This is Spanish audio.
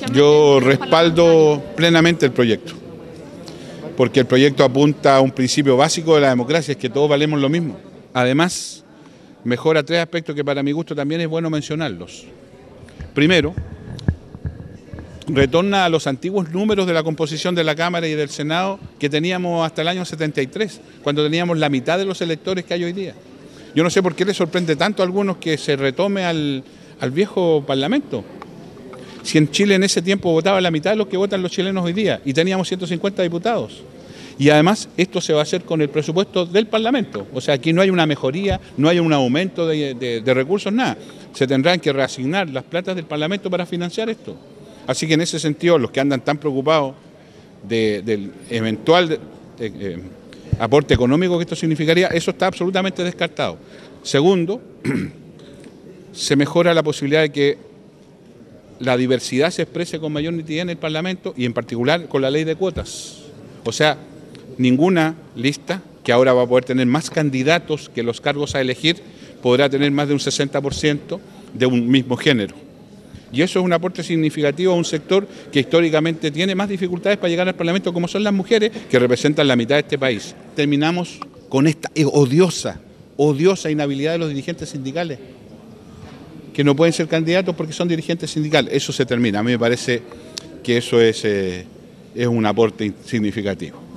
Yo respaldo plenamente el proyecto, porque el proyecto apunta a un principio básico de la democracia, es que todos valemos lo mismo. Además, mejora tres aspectos que para mi gusto también es bueno mencionarlos. Primero, retorna a los antiguos números de la composición de la Cámara y del Senado que teníamos hasta el año 73, cuando teníamos la mitad de los electores que hay hoy día. Yo no sé por qué les sorprende tanto a algunos que se retome al viejo Parlamento. Si en Chile en ese tiempo votaba la mitad de los que votan los chilenos hoy día y teníamos 150 diputados. Y además esto se va a hacer con el presupuesto del Parlamento. O sea, aquí no hay una mejoría, no hay un aumento de recursos, nada. Se tendrán que reasignar las platas del Parlamento para financiar esto. Así que en ese sentido, los que andan tan preocupados del eventual aporte económico que esto significaría, eso está absolutamente descartado. Segundo, se mejora la posibilidad de que la diversidad se exprese con mayor nitidez en el Parlamento y en particular con la ley de cuotas. O sea, ninguna lista que ahora va a poder tener más candidatos que los cargos a elegir podrá tener más de un 60% de un mismo género. Y eso es un aporte significativo a un sector que históricamente tiene más dificultades para llegar al Parlamento, como son las mujeres, que representan la mitad de este país. Terminamos con esta odiosa inhabilidad de los dirigentes sindicales, que no pueden ser candidatos porque son dirigentes sindicales. Eso se termina. A mí me parece que eso es un aporte significativo.